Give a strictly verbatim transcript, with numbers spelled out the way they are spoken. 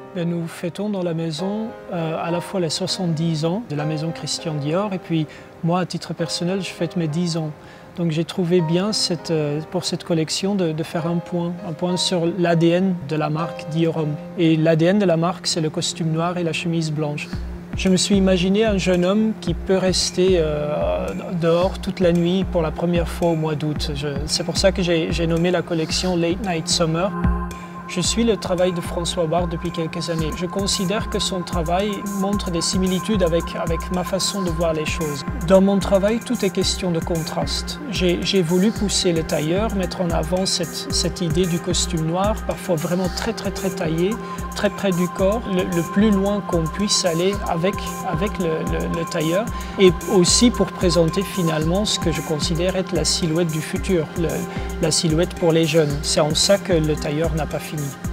Nous fêtons dans la maison euh, à la fois les soixante-dix ans de la maison Christian Dior et puis moi, à titre personnel, je fête mes dix ans. Donc j'ai trouvé bien cette, euh, pour cette collection de, de faire un point, un point sur l'A D N de la marque Dior Homme. Et l'A D N de la marque, c'est le costume noir et la chemise blanche. Je me suis imaginé un jeune homme qui peut rester euh, dehors toute la nuit pour la première fois au mois d'août. C'est pour ça que j'ai nommé la collection Late Night Summer. Je suis le travail de François Bard depuis quelques années. Je considère que son travail montre des similitudes avec, avec ma façon de voir les choses. Dans mon travail, tout est question de contraste. J'ai voulu pousser le tailleur, mettre en avant cette, cette idée du costume noir, parfois vraiment très très très taillé, très près du corps, le, le plus loin qu'on puisse aller avec, avec le, le, le tailleur, et aussi pour présenter finalement ce que je considère être la silhouette du futur, le, la silhouette pour les jeunes. C'est en ça que le tailleur n'a pas fini.